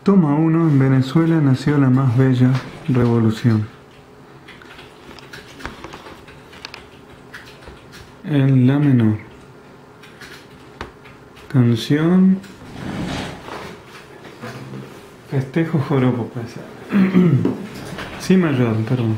Toma 1. En Venezuela nació la más bella revolución. En la menor. Canción. Festejo joropo, parece. Sí mayor, perdón.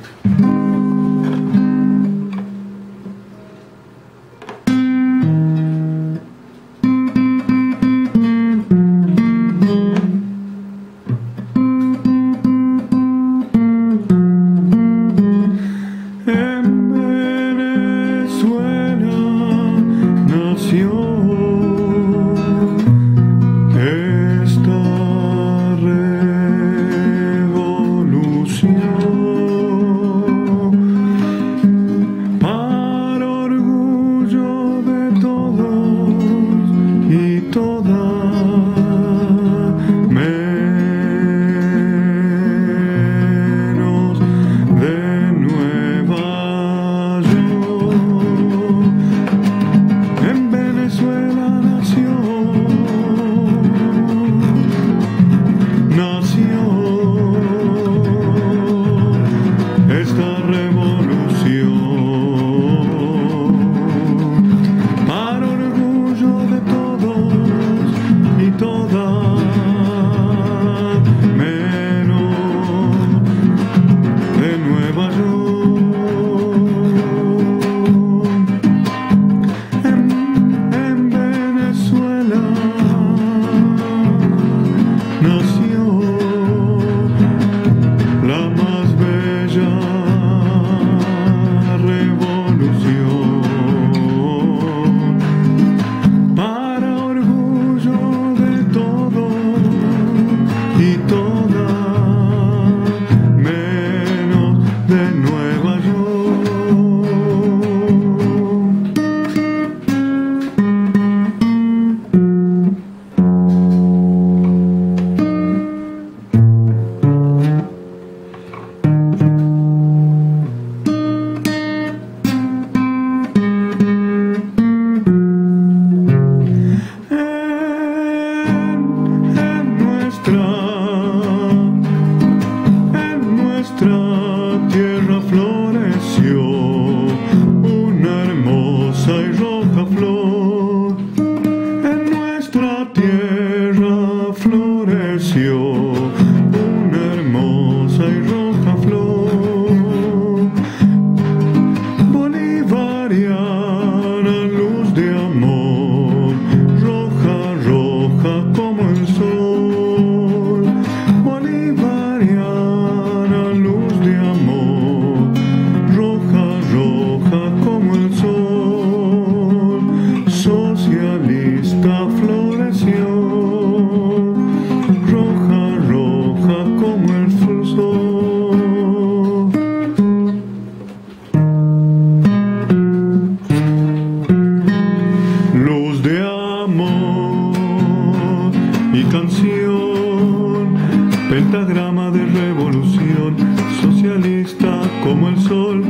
Pentagrama de revolución, socialista como el sol,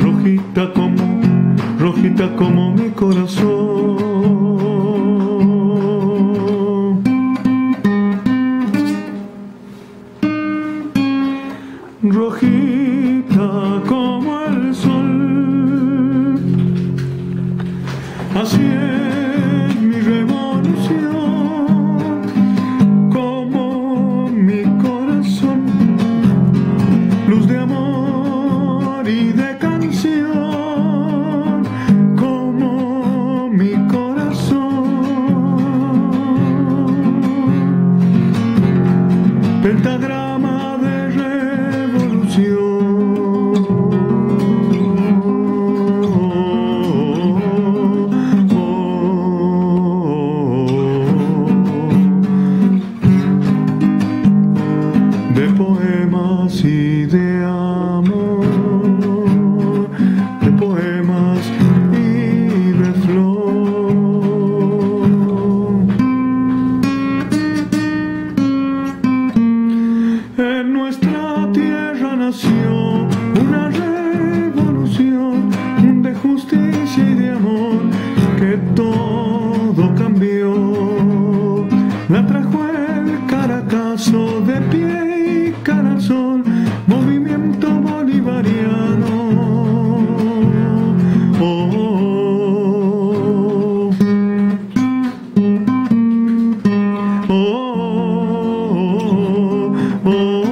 rojita como mi corazón. Rojita como el sol, así es mi revolución. Luz de amor y de canción, como mi corazón. Pentagrama de revolución. De poemas y de amor, de poemas y de flor. En nuestra tierra nació una revolución de justicia y de amor que todo cambió. La trajo el Caracazo, de pie y cara al sol, movimiento bolivariano. Oh, oh, oh, oh, oh,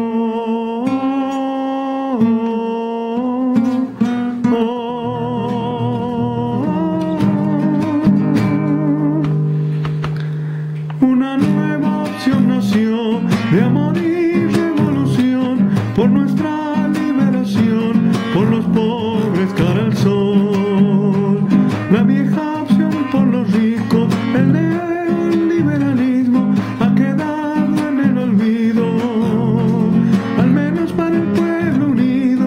Una nueva opción nació de amor y revolución por nuestra liberación, por los pobres cara al sol. La vieja opción por los ricos, el neoliberalismo ha quedado en el olvido, al menos para el pueblo unido.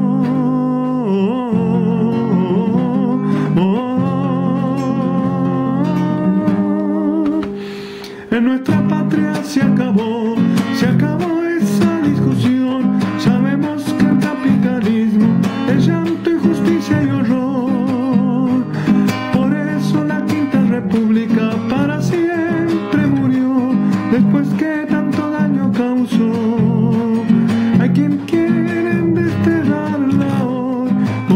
En nuestra patria se acabó esa discusión. Sabemos que el capitalismo es llanto, injusticia y horror. Por eso la Quinta República para siempre murió, después que tanto daño causó. Hay quien quieren desterrarla hoy.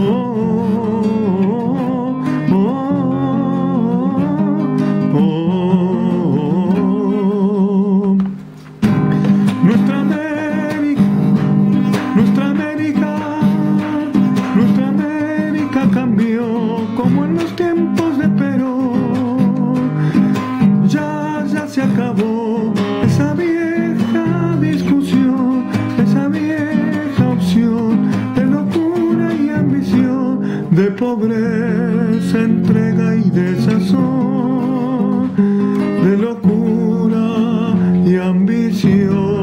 Nuestra América cambió como en los tiempos de Perón. Ya se acabó esa vieja discusión, esa vieja opción de locura y ambición, de pobreza, entrega y desazón, de locura y ambición.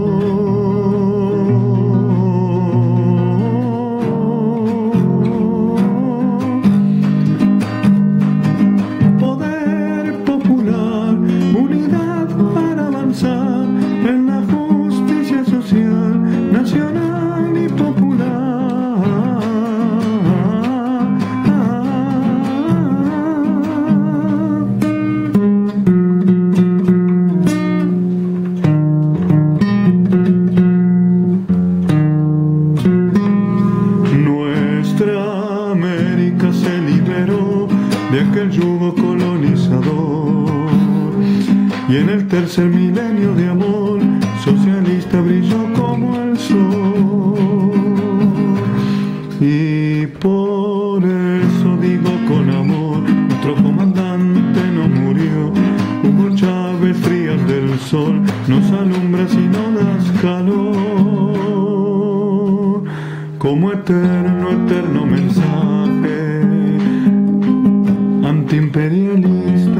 En la justicia social, nacional y popular. Nuestra América se liberó de aquel yugo colonizador, y en el tercer milenio de amor socialista brilló como el sol. Y por eso digo con amor, nuestro comandante no murió. Hugo Chávez, frías del sol, nos alumbras y no das calor. Como eterno mensaje antiimperialista,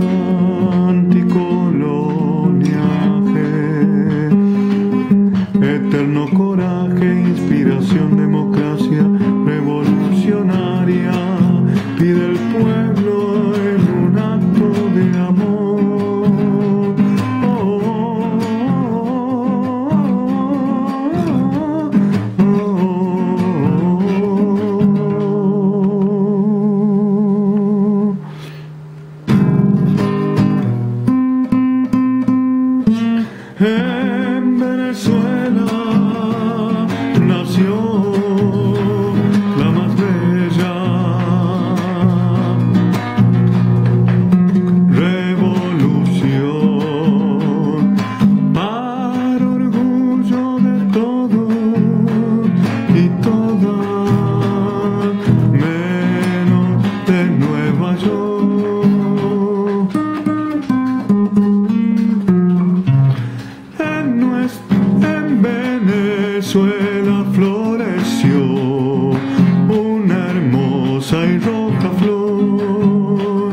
eterno coraje, inspiración, democracia revolucionaria, pide el pueblo en un acto de amor. Oh, oh, oh, oh. En Venezuela nació la más bella revolución, para orgullo de todos y todas, menos de Nueva York. En Venezuela floreció una hermosa y roja flor,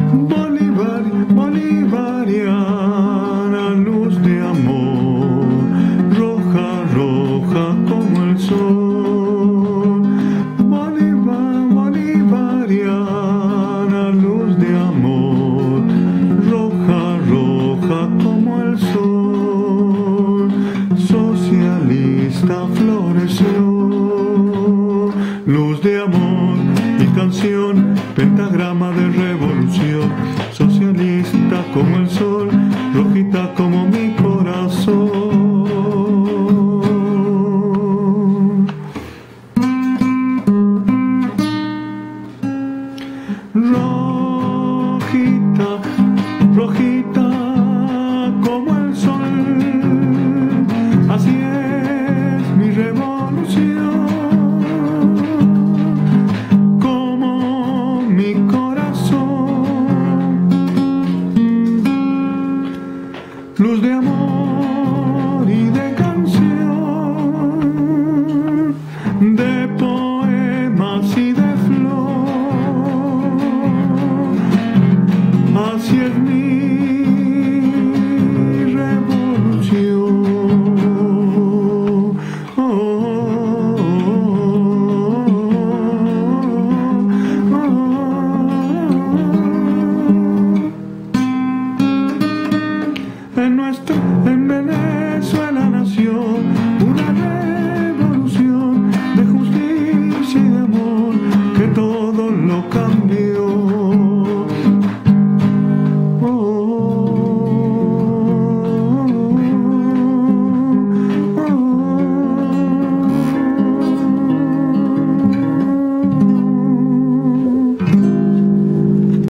bolivariana, luz de amor, roja como el sol. Bolivariana, luz de amor, roja como el sol. Socialista floreció, luz de amor y canción, pentagrama de revolución. Socialista como el sol, rojita como mi corazón. luz de amor.